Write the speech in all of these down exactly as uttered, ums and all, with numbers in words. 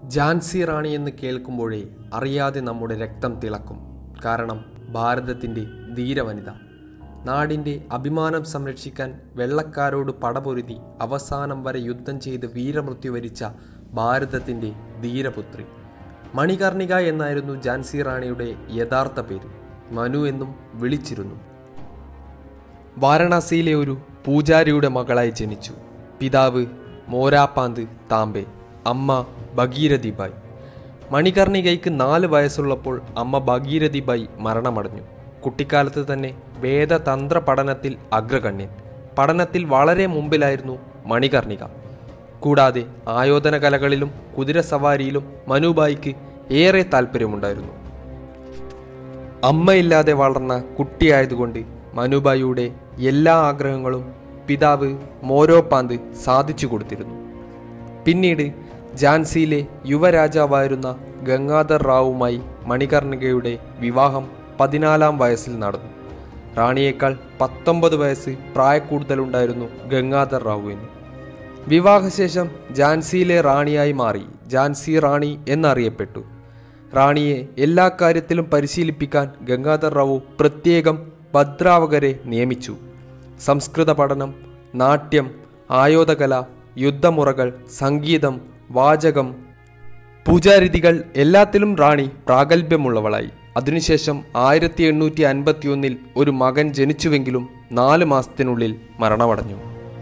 ഝാൻസി റാണി എന്ന് കേൾക്കുമ്പോഴേ അറിയാതെ നമ്മുടെ രക്തം തിളക്കും. കാരണം ഭാരതത്തിൻ്റെ ധീരവനിത, നാടിൻ്റെ അഭിമാനം സംരക്ഷിക്കാൻ വെള്ളക്കാരോട് പടപൊരുതി അവസാനം വരെ യുദ്ധം ചെയ്ത് വീരമൃത്യു വരിച്ച ഭാരതത്തിൻ്റെ ധീരപുത്രി. മണികർണിക എന്നായിരുന്നു ഝാൻസി റാണിയുടെ യഥാർത്ഥ പേര്. മനു എന്നും വിളിച്ചിരുന്നു. വാരണാസിയിലെ ഒരു പൂജാരിയുടെ മകളായി ജനിച്ചു. പിതാവ് മോരാപാന്ത് താംബെ, അമ്മ ഭഗീരഥിബായി. മണികർണികയ്ക്ക് നാല് വയസ്സുള്ളപ്പോൾ അമ്മ ഭഗീരഥിബായി മരണമടഞ്ഞു. കുട്ടിക്കാലത്ത് തന്നെ വേദതന്ത്ര പഠനത്തിൽ അഗ്രഗണ്യൻ. പഠനത്തിൽ വളരെ മുമ്പിലായിരുന്നു മണികർണിക. കൂടാതെ ആയോധന കലകളിലും കുതിരസവാരിയിലും മനുബായിക്ക് ഏറെ താല്പര്യമുണ്ടായിരുന്നു. അമ്മയില്ലാതെ വളർന്ന കുട്ടിയായതുകൊണ്ട് മനുബായിയുടെ എല്ലാ ആഗ്രഹങ്ങളും പിതാവ് മോരോപാന്ത് സാധിച്ചു കൊടുത്തിരുന്നു. പിന്നീട് ഝാൻസിയിലെ യുവരാജാവായിരുന്ന ഗംഗാധർ റാവുമായി മണികർണികയുടെ വിവാഹം പതിനാലാം വയസ്സിൽ നടന്നു. റാണിയേക്കാൾ പത്തൊമ്പത് വയസ്സ് പ്രായക്കൂടുതലുണ്ടായിരുന്നു ഗംഗാധർ റാവുവിന്. വിവാഹശേഷം ഝാൻസിയിലെ റാണിയായി മാറി ഝാൻസി റാണി എന്നറിയപ്പെട്ടു. റാണിയെ എല്ലാ കാര്യത്തിലും പരിശീലിപ്പിക്കാൻ ഗംഗാധർ റാവു പ്രത്യേകം ഭദ്രാവകരെ നിയമിച്ചു. സംസ്കൃത പഠനം, നാട്യം, ആയോധകല, യുദ്ധമുറകൾ, സംഗീതം, വാചകം, പൂജാരീതികൾ എല്ലാത്തിലും റാണി പ്രാഗൽഭ്യമുള്ളവളായി. അതിനുശേഷം ആയിരത്തി എണ്ണൂറ്റി അൻപത്തി ഒന്നിൽ ഒരു മകൻ ജനിച്ചുവെങ്കിലും നാല് മാസത്തിനുള്ളിൽ മരണമടഞ്ഞു.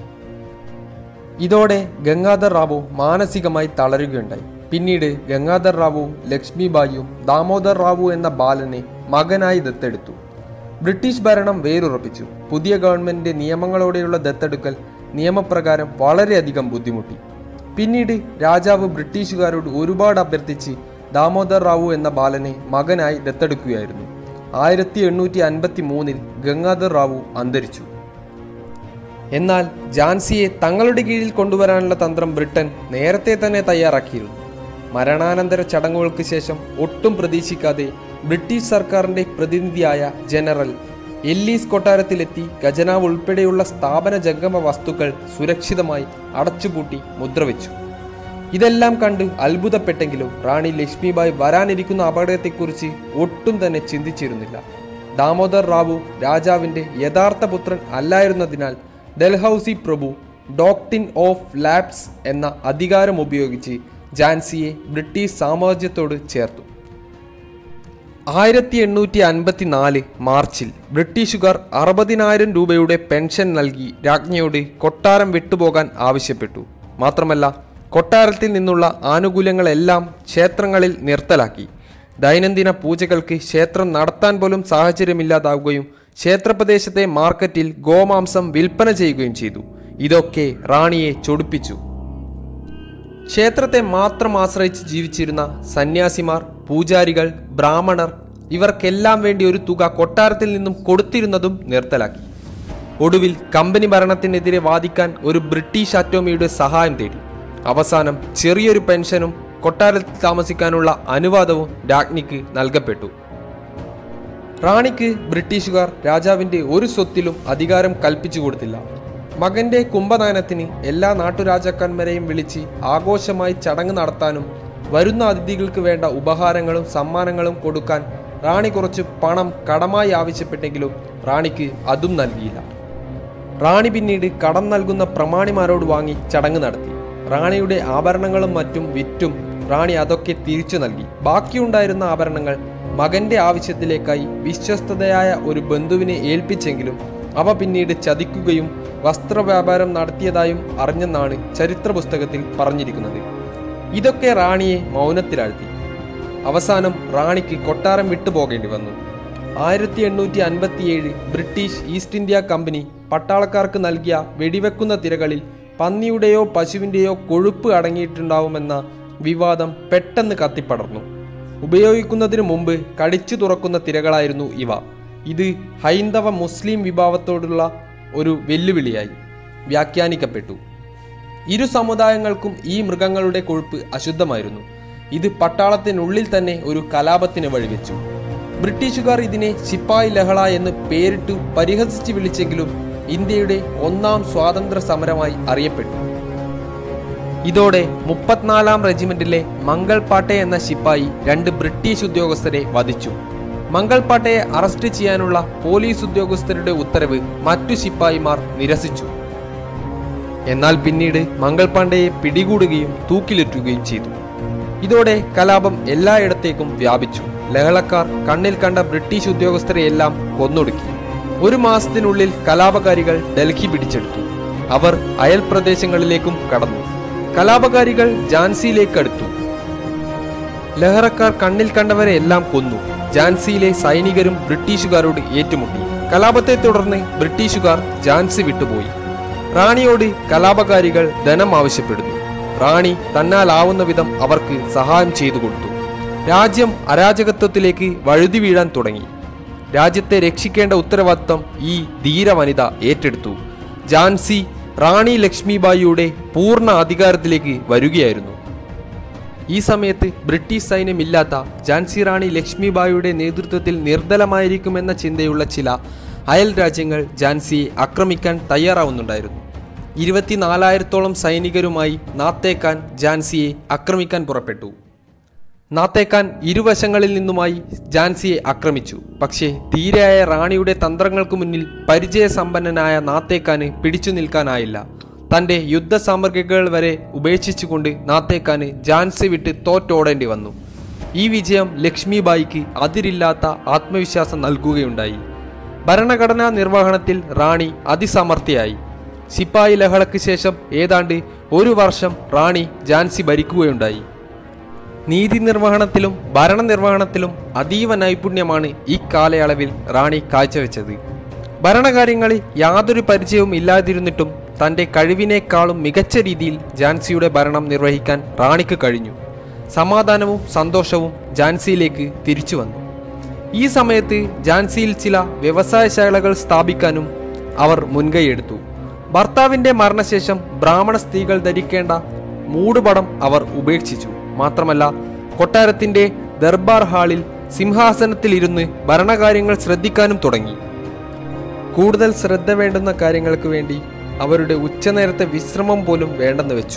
ഇതോടെ ഗംഗാധർ റാവു മാനസികമായി തളരുകയുണ്ടായി. പിന്നീട് ഗംഗാധർ റാവു ലക്ഷ്മിബായിയും ദാമോദർ റാവു എന്ന ബാലനെ മകനായി ദത്തെടുത്തു. ബ്രിട്ടീഷ് ഭരണം വേരുറപ്പിച്ചു. പുതിയ ഗവൺമെന്റിന്റെ നിയമങ്ങളോടെയുള്ള ദത്തെടുക്കൽ നിയമപ്രകാരം വളരെയധികം ബുദ്ധിമുട്ടി. പിന്നീട് രാജാവ് ബ്രിട്ടീഷുകാരോട് ഒരുപാട് അഭ്യർത്ഥിച്ച് ദാമോദർ റാവു എന്ന ബാലനെ മകനായി ദത്തെടുക്കുകയായിരുന്നു. ആയിരത്തി എണ്ണൂറ്റി അൻപത്തി മൂന്നിൽ ഗംഗാധർ റാവു അന്തരിച്ചു. എന്നാൽ ഝാൻസിയെ തങ്ങളുടെ കീഴിൽ കൊണ്ടുവരാനുള്ള തന്ത്രം ബ്രിട്ടൻ നേരത്തെ തന്നെ തയ്യാറാക്കിയിരുന്നു. മരണാനന്തര ചടങ്ങുകൾക്ക് ശേഷം ഒട്ടും പ്രതീക്ഷിക്കാതെ ബ്രിട്ടീഷ് സർക്കാരിൻ്റെ പ്രതിനിധിയായ ജനറൽ എല്ലീസ് കൊട്ടാരത്തിലെത്തി ഖജനാവ് ഉൾപ്പെടെയുള്ള സ്ഥാപന ജംഗമ വസ്തുക്കൾ സുരക്ഷിതമായി അടച്ചുപൂട്ടി മുദ്രവെച്ചു. ഇതെല്ലാം കണ്ട് അത്ഭുതപ്പെട്ടെങ്കിലും റാണി ലക്ഷ്മിബായി വരാനിരിക്കുന്ന അപകടത്തെക്കുറിച്ച് ഒട്ടും തന്നെ ചിന്തിച്ചിരുന്നില്ല. ദാമോദർ റാവു രാജാവിൻ്റെ യഥാർത്ഥ പുത്രൻ അല്ലായിരുന്നതിനാൽ ഡൽഹൌസി പ്രഭു ഡോക്ട്രിൻ ഓഫ് ലാപ്സ് എന്ന അധികാരം ഉപയോഗിച്ച് ഝാൻസിയെ ബ്രിട്ടീഷ് സാമ്രാജ്യത്തോട് ചേർത്തു. ആയിരത്തി എണ്ണൂറ്റി അൻപത്തി നാല് മാർച്ചിൽ ബ്രിട്ടീഷുകാർ അറുപതിനായിരം രൂപയുടെ പെൻഷൻ നൽകി രാജ്ഞിയോട് കൊട്ടാരം വിട്ടുപോകാൻ ആവശ്യപ്പെട്ടു. മാത്രമല്ല, കൊട്ടാരത്തിൽ നിന്നുള്ള ആനുകൂല്യങ്ങളെല്ലാം ക്ഷേത്രങ്ങളിൽ നിർത്തലാക്കി. ദൈനംദിന പൂജകൾക്ക് ക്ഷേത്രം നടത്താൻ പോലും സാഹചര്യമില്ലാതാവുകയും ക്ഷേത്രപ്രദേശത്തെ മാർക്കറ്റിൽ ഗോമാംസം വിൽപ്പന ചെയ്യുകയും ചെയ്തു. ഇതൊക്കെ റാണിയെ ചൊടിപ്പിച്ചു. ക്ഷേത്രത്തെ മാത്രം ആശ്രയിച്ച് ജീവിച്ചിരുന്ന സന്യാസിമാർ, പൂജാരികൾ, ബ്രാഹ്മണർ ഇവർക്കെല്ലാം വേണ്ടി ഒരു തുക കൊട്ടാരത്തിൽ നിന്നും കൊടുത്തിരുന്നതും നിർത്തലാക്കി. ഒടുവിൽ കമ്പനി ഭരണത്തിനെതിരെ വാദിക്കാൻ ഒരു ബ്രിട്ടീഷ് അറ്റോമിയുടെ സഹായം തേടി. അവസാനം ചെറിയൊരു പെൻഷനും കൊട്ടാരത്തിൽ താമസിക്കാനുള്ള അനുവാദവും രാജ്ഞിക്ക് നൽകപ്പെട്ടു. റാണിക്ക് ബ്രിട്ടീഷുകാർ രാജാവിൻ്റെ ഒരു സ്വത്തിലും അധികാരം കൽപ്പിച്ചു കൊടുത്തില്ല. മകന്റെ കുംഭനയനത്തിന് എല്ലാ നാട്ടുരാജാക്കന്മാരെയും വിളിച്ച് ആഘോഷമായി ചടങ്ങ് നടത്താനും വരുന്ന അതിഥികൾക്ക് വേണ്ട ഉപഹാരങ്ങളും സമ്മാനങ്ങളും കൊടുക്കാൻ റാണി കുറച്ച് പണം കടമായി ആവശ്യപ്പെട്ടെങ്കിലും റാണിക്ക് അതും നൽകിയില്ല. റാണി പിന്നീട് കടം നൽകുന്ന പ്രമാണിമാരോട് വാങ്ങി ചടങ്ങ് നടത്തി. റാണിയുടെ ആഭരണങ്ങളും മറ്റും വിറ്റും റാണി അതൊക്കെ തിരിച്ചു നൽകി. ബാക്കിയുണ്ടായിരുന്ന ആഭരണങ്ങൾ മകന്റെ ആവശ്യത്തിലേക്കായി വിശ്വസ്തതയായ ഒരു ബന്ധുവിനെ ഏൽപ്പിച്ചെങ്കിലും അവ പിന്നീട് ചതിക്കുകയും വസ്ത്രവ്യാപാരം നടത്തിയതായും അറിഞ്ഞെന്നാണ് ചരിത്ര പുസ്തകത്തിൽ പറഞ്ഞിരിക്കുന്നത്. ഇതൊക്കെ റാണിയെ മൗനത്തിലാഴ്ത്തി. അവസാനം റാണിക്ക് കൊട്ടാരം വിട്ടുപോകേണ്ടി വന്നു. ആയിരത്തി എണ്ണൂറ്റി അൻപത്തിയേഴ് ബ്രിട്ടീഷ് ഈസ്റ്റ് ഇന്ത്യ കമ്പനി പട്ടാളക്കാർക്ക് നൽകിയ വെടിവെക്കുന്ന തിരകളിൽ പന്നിയുടെയോ പശുവിൻ്റെയോ കൊഴുപ്പ് അടങ്ങിയിട്ടുണ്ടാവുമെന്ന വിവാദം പെട്ടെന്ന് കത്തിപ്പടർന്നു. ഉപയോഗിക്കുന്നതിന് മുമ്പ് കടിച്ചു തുറക്കുന്ന തിരകളായിരുന്നു ഇവ. ഇത് ഹൈന്ദവ മുസ്ലിം വിഭാഗത്തോടുള്ള ഒരു വെല്ലുവിളിയായി വ്യാഖ്യാനിക്കപ്പെട്ടു. ഇരു സമുദായങ്ങൾക്കും ഈ മൃഗങ്ങളുടെ കൊഴുപ്പ് അശുദ്ധമായിരുന്നു. ഇത് പട്ടാളത്തിനുള്ളിൽ തന്നെ ഒരു കലാപത്തിന് വഴിവെച്ചു. ബ്രിട്ടീഷുകാർ ഇതിനെ ശിപ്പായി ലഹള എന്ന് പേരിട്ടു പരിഹസിച്ച് വിളിച്ചെങ്കിലും ഇന്ത്യയുടെ ഒന്നാം സ്വാതന്ത്ര്യ സമരമായി അറിയപ്പെട്ടു. ഇതോടെ മുപ്പത്തിനാലാം റെജിമെന്റിലെ മംഗൾ പാട്ടെ എന്ന ശിപ്പായി രണ്ട് ബ്രിട്ടീഷ് ഉദ്യോഗസ്ഥരെ വധിച്ചു. മംഗൾ പാട്ടയെ അറസ്റ്റ് ചെയ്യാനുള്ള പോലീസ് ഉദ്യോഗസ്ഥരുടെ ഉത്തരവ് മറ്റു ശിപ്പായിമാർ നിരസിച്ചു. എന്നാൽ പിന്നീട് മംഗൾ പാണ്ഡെയെ പിടികൂടുകയും തൂക്കിലേറ്റുകയും ചെയ്തു. ഇതോടെ കലാപം എല്ലായിടത്തേക്കും വ്യാപിച്ചു. ലഹളക്കാർ കണ്ണിൽ കണ്ട ബ്രിട്ടീഷ് ഉദ്യോഗസ്ഥരെയെല്ലാം കൊന്നൊടുക്കി. ഒരു മാസത്തിനുള്ളിൽ കലാപകാരികൾ ഡൽഹി പിടിച്ചെടുത്തു. അവർ അയൽ പ്രദേശങ്ങളിലേക്കും കടന്നു. കലാപകാരികൾ ഝാൻസിയിലേക്ക് അടുത്തു. ലഹളക്കാർ കണ്ണിൽ കണ്ടവരെ എല്ലാം കൊന്നു. ഝാൻസിയിലെ സൈനികരും ബ്രിട്ടീഷുകാരോട് ഏറ്റുമുട്ടി. കലാപത്തെ തുടർന്ന് ബ്രിട്ടീഷുകാർ ഝാൻസി വിട്ടുപോയി. റാണിയോട് കലാപകാരികൾ ധനം ആവശ്യപ്പെടുന്നു. റാണി തന്നാലാവുന്ന വിധം അവർക്ക് സഹായം ചെയ്തു കൊടുത്തു. രാജ്യം അരാജകത്വത്തിലേക്ക് വഴുതി വീഴാൻ തുടങ്ങി. രാജ്യത്തെ രക്ഷിക്കേണ്ട ഉത്തരവാദിത്തം ഈ ധീര വനിത ഏറ്റെടുത്തു. ഝാൻസി റാണി ലക്ഷ്മിബായിയുടെ പൂർണ്ണ അധികാരത്തിലേക്ക് വരികയായിരുന്നു. ഈ സമയത്ത് ബ്രിട്ടീഷ് സൈന്യമില്ലാത്ത ഝാൻസി റാണി ലക്ഷ്മിബായിയുടെ നേതൃത്വത്തിൽ നിർദ്ദലമായിരിക്കുമെന്ന ചിന്തയുള്ള ചില അയൽ രാജ്യങ്ങൾ ഝാൻസിയെ ആക്രമിക്കാൻ തയ്യാറാവുന്നുണ്ടായിരുന്നു. ഇരുപത്തിനാലായിരത്തോളം സൈനികരുമായി നാത്തേക്കാൻ ഝാൻസിയെ ആക്രമിക്കാൻ പുറപ്പെട്ടു. നാത്തേക്കാൻ ഇരുവശങ്ങളിൽ നിന്നുമായി ഝാൻസിയെ ആക്രമിച്ചു. പക്ഷേ ധീരയായ റാണിയുടെ തന്ത്രങ്ങൾക്ക് മുന്നിൽ പരിചയസമ്പന്നനായ നാത്തേക്കാന് പിടിച്ചു നിൽക്കാനായില്ല. തൻ്റെ യുദ്ധസാമഗ്രികൾ വരെ ഉപേക്ഷിച്ചുകൊണ്ട് നാത്തേക്കാന് ഝാൻസി വിട്ട് തോറ്റോടേണ്ടി വന്നു. ഈ വിജയം ലക്ഷ്മിബായിക്ക് അതിരില്ലാത്ത ആത്മവിശ്വാസം നൽകുകയുണ്ടായി. ഭരണഘടനാ നിർവഹണത്തിൽ റാണി അതിസമർത്ഥയായി. സിപ്പായി ലഹളയ്ക്ക് ശേഷം ഏതാണ്ട് ഒരു വർഷം റാണി ഝാൻസി ഭരിക്കുകയുണ്ടായി. നീതി നിർവഹണത്തിലും ഭരണനിർവഹണത്തിലും അതീവ നൈപുണ്യമാണ് ഈ കാലയളവിൽ റാണി കാഴ്ചവെച്ചത്. ഭരണകാര്യങ്ങളിൽ യാതൊരു പരിചയവും ഇല്ലാതിരുന്നിട്ടും തൻ്റെ കഴിവിനേക്കാളും മികച്ച രീതിയിൽ ഝാൻസിയുടെ ഭരണം നിർവഹിക്കാൻ റാണിക്ക് കഴിഞ്ഞു. സമാധാനവും സന്തോഷവും ഝാൻസിയിലേക്ക് തിരിച്ചു വന്നു. ഈ സമയത്ത് ഝാൻസിയിൽ ചില വ്യവസായശാലകൾ സ്ഥാപിക്കാനും അവർ മുൻകൈയെടുത്തു. ഭർത്താവിൻ്റെ മരണശേഷം ബ്രാഹ്മണ സ്ത്രീകൾ ധരിക്കേണ്ട മൂടുപടം അവർ ഉപേക്ഷിച്ചു. മാത്രമല്ല കൊട്ടാരത്തിൻ്റെ ദർബാർ ഹാളിൽ സിംഹാസനത്തിലിരുന്ന് ഭരണകാര്യങ്ങൾ ശ്രദ്ധിക്കാനും തുടങ്ങി. കൂടുതൽ ശ്രദ്ധ വേണ്ടുന്ന കാര്യങ്ങൾക്ക് വേണ്ടി അവരുടെ ഉച്ചനേരത്തെ വിശ്രമം പോലും വേണ്ടെന്ന് വെച്ചു.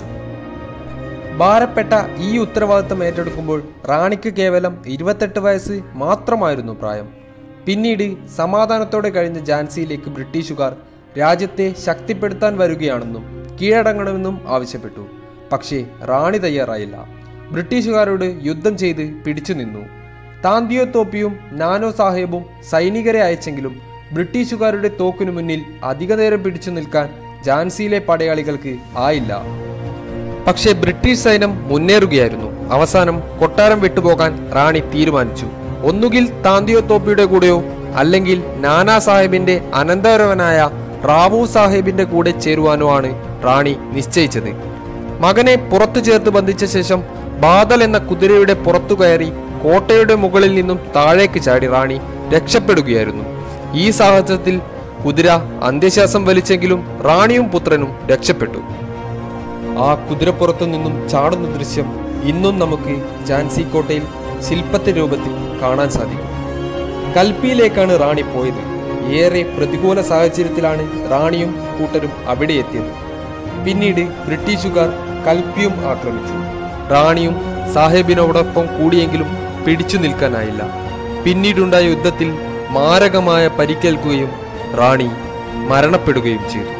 ഭാരപ്പെട്ട ഈ ഉത്തരവാദിത്തം ഏറ്റെടുക്കുമ്പോൾ റാണിക്ക് കേവലം ഇരുപത്തെട്ട് വയസ്സ് മാത്രമായിരുന്നു പ്രായം. പിന്നീട് സമാധാനത്തോടെ കഴിഞ്ഞ ഝാൻസിയിലേക്ക് ബ്രിട്ടീഷുകാർ രാജ്യത്തെ ശക്തിപ്പെടുത്താൻ വരികയാണെന്നും കീഴടങ്ങണമെന്നും ആവശ്യപ്പെട്ടു. പക്ഷേ റാണി തയ്യാറായില്ല. ബ്രിട്ടീഷുകാരോട് യുദ്ധം ചെയ്ത് പിടിച്ചു നിന്നു. താന്തിയോ തോപ്പിയും നാനോ സാഹേബും സൈനികരെ അയച്ചെങ്കിലും ബ്രിട്ടീഷുകാരുടെ തോക്കിനു മുന്നിൽ അധിക നേരം പിടിച്ചു നിൽക്കാൻ ഝാൻസിയിലെ പടയാളികൾക്ക് ആയില്ല. പക്ഷേ ബ്രിട്ടീഷ് സൈന്യം മുന്നേറുകയായിരുന്നു. അവസാനം കൊട്ടാരം വിട്ടുപോകാൻ റാണി തീരുമാനിച്ചു. ഒന്നുകിൽ താന്തിയോ തോപ്പിയുടെ കൂടെയോ അല്ലെങ്കിൽ നാനാ സാഹിബിന്റെ അനന്തരവനായ റാവു സാഹിബിന്റെ കൂടെ ചേരുവാനോ ആണ് റാണി നിശ്ചയിച്ചത്. മകനെ പുറത്തു ചേർത്ത് ബന്ധിച്ച ശേഷം ബാദൽ എന്ന കുതിരയുടെ പുറത്തു കയറി കോട്ടയുടെ മുകളിൽ നിന്നും താഴേക്ക് ചാടി റാണി രക്ഷപ്പെടുകയായിരുന്നു. ഈ സാഹചര്യത്തിൽ കുതിര അന്ത്യശ്വാസം വലിച്ചെങ്കിലും റാണിയും പുത്രനും രക്ഷപ്പെട്ടു. ആ കുതിരപ്പുറത്തു നിന്നും ചാടുന്ന ദൃശ്യം ഇന്നും നമുക്ക് ഝാൻസി കോട്ടയിൽ ശില്പത്തെ രൂപത്തിൽ കാണാൻ സാധിക്കും. കൽപ്പിയിലേക്കാണ് റാണി പോയത്. ഏറെ പ്രതികൂല സാഹചര്യത്തിലാണ് റാണിയും കൂട്ടരും അവിടെ എത്തിയത്. പിന്നീട് ബ്രിട്ടീഷുകാർ കൽപ്പിയും ആക്രമിച്ചു. റാണിയും സാഹേബിനോടൊപ്പം കൂടിയെങ്കിലും പിടിച്ചു നിൽക്കാനായില്ല. പിന്നീടുണ്ടായ യുദ്ധത്തിൽ മാരകമായ പരിക്കേൽക്കുകയും റാണി മരണപ്പെടുകയും ചെയ്തു.